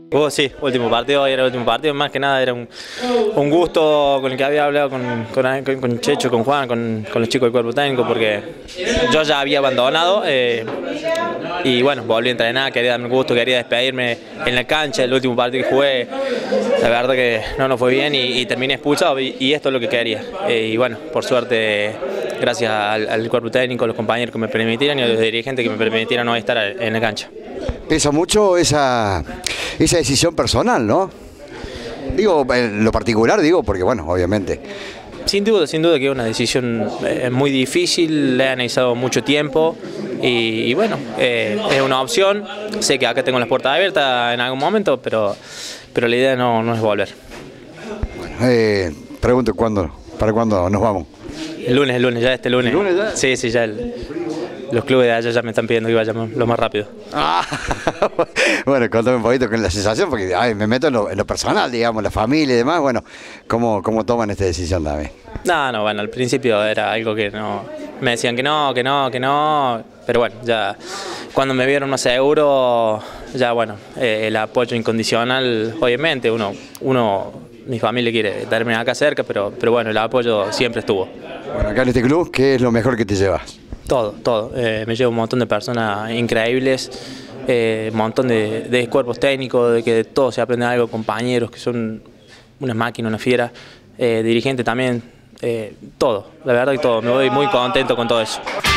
Sí, último partido, era el último partido, más que nada era un gusto con el que había hablado con Checho, con Juan, con los chicos del cuerpo técnico, porque yo ya había abandonado y bueno, volví a entrenar, quería darme un gusto, quería despedirme en la cancha, el último partido que jugué, la verdad que no fue bien y terminé expulsado y esto es lo que quería. Y bueno, por suerte, gracias al cuerpo técnico, a los compañeros que me permitieran y a los dirigentes que me permitieran hoy estar en la cancha. Pesa mucho esa decisión personal, ¿no? Digo, en lo particular, digo, porque bueno, obviamente. Sin duda que es una decisión muy difícil, la he analizado mucho tiempo y bueno, es una opción. Sé que acá tengo las puertas abiertas en algún momento, pero la idea no es volver. Bueno, pregunto para cuándo nos vamos. El lunes, ya este lunes. ¿El lunes ya? Sí, ya los clubes de allá ya me están pidiendo que vayamos lo más rápido. Bueno, contame un poquito con la sensación, porque me meto en lo personal, digamos, la familia y demás. Bueno, ¿cómo toman esta decisión también? No, bueno, al principio era algo que no, me decían que no, pero bueno, ya cuando me vieron más seguro, ya bueno, el apoyo incondicional, obviamente, mi familia quiere terminar acá cerca, pero bueno, el apoyo siempre estuvo. Bueno, acá en este club, ¿qué es lo mejor que te llevas? Todo. Me llevo un montón de personas increíbles, un montón de cuerpos técnicos, de que de todo se aprende algo, compañeros que son unas máquinas, una fiera, dirigentes también, todo, la verdad que todo. Me voy muy contento con todo eso.